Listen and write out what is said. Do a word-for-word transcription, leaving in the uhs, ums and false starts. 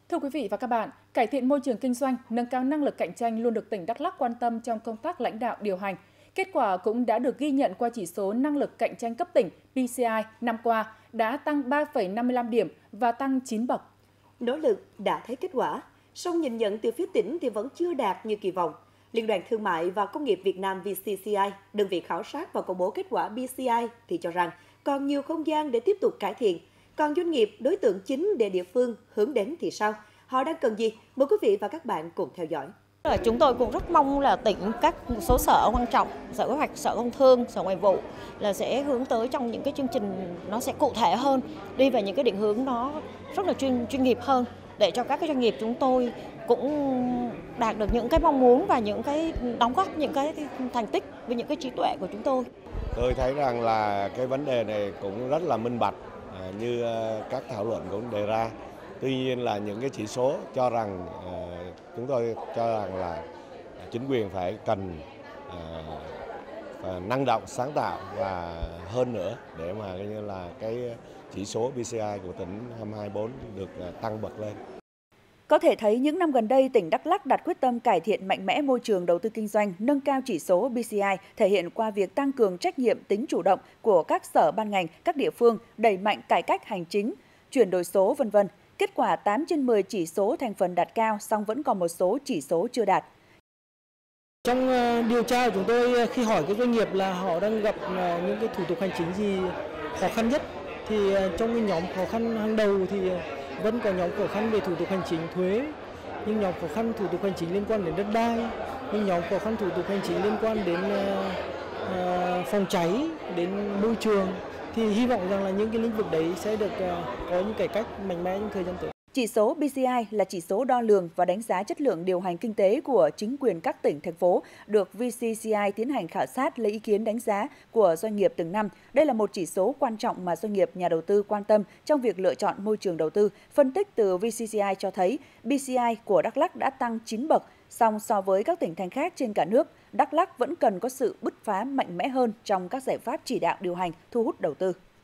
Thưa quý vị và các bạn, cải thiện môi trường kinh doanh, nâng cao năng lực cạnh tranh luôn được tỉnh Đắk Lắk quan tâm trong công tác lãnh đạo điều hành. Kết quả cũng đã được ghi nhận qua chỉ số năng lực cạnh tranh cấp tỉnh P C I năm qua đã tăng ba phẩy năm mươi lăm điểm và tăng chín bậc. Nỗ lực đã thấy kết quả, song nhìn nhận từ phía tỉnh thì vẫn chưa đạt như kỳ vọng. Liên đoàn Thương mại và Công nghiệp Việt Nam V C C I, đơn vị khảo sát và công bố kết quả P C I thì cho rằng còn nhiều không gian để tiếp tục cải thiện. Còn doanh nghiệp, đối tượng chính để địa phương hướng đến thì sao? Họ đang cần gì? Mời quý vị và các bạn cùng theo dõi. Chúng tôi cũng rất mong là tỉnh các một số sở quan trọng, Sở Kế hoạch, Sở Công Thương, Sở Ngoại vụ là sẽ hướng tới trong những cái chương trình nó sẽ cụ thể hơn, đi về những cái định hướng nó rất là chuyên chuyên nghiệp hơn để cho các cái doanh nghiệp chúng tôi cũng đạt được những cái mong muốn và những cái đóng góp những cái thành tích với những cái trí tuệ của chúng tôi. Tôi thấy rằng là cái vấn đề này cũng rất là minh bạch như các thảo luận cũng đề ra. Tuy nhiên là những cái chỉ số cho rằng chúng tôi cho rằng là chính quyền phải cần uh, năng động, sáng tạo và hơn nữa để mà như là cái chỉ số P C I của tỉnh năm hai bốn được tăng bậc lên. Có thể thấy những năm gần đây, tỉnh Đắk Lắk đặt quyết tâm cải thiện mạnh mẽ môi trường đầu tư kinh doanh, nâng cao chỉ số P C I, thể hiện qua việc tăng cường trách nhiệm, tính chủ động của các sở ban ngành, các địa phương, đẩy mạnh cải cách hành chính, chuyển đổi số, vân vân. Kết quả tám trên mười chỉ số thành phần đạt cao, song vẫn còn một số chỉ số chưa đạt. Trong điều tra của chúng tôi, khi hỏi các doanh nghiệp là họ đang gặp những cái thủ tục hành chính gì khó khăn nhất, thì trong cái nhóm khó khăn hàng đầu thì vẫn có nhóm khó khăn về thủ tục hành chính thuế, những nhóm khó khăn thủ tục hành chính liên quan đến đất đai, những nhóm khó khăn thủ tục hành chính liên quan đến uh, phòng cháy, đến môi trường. Thì hy vọng rằng là những cái lĩnh vực đấy sẽ được uh, có những cải cách mạnh mẽ trong thời gian tới. Chỉ số P C I là chỉ số đo lường và đánh giá chất lượng điều hành kinh tế của chính quyền các tỉnh, thành phố, được V C C I tiến hành khảo sát lấy ý kiến đánh giá của doanh nghiệp từng năm. Đây là một chỉ số quan trọng mà doanh nghiệp, nhà đầu tư quan tâm trong việc lựa chọn môi trường đầu tư. Phân tích từ V C C I cho thấy P C I của Đắk Lắk đã tăng chín bậc, song so với các tỉnh thành khác trên cả nước, Đắk Lắk vẫn cần có sự bứt phá mạnh mẽ hơn trong các giải pháp chỉ đạo điều hành, thu hút đầu tư.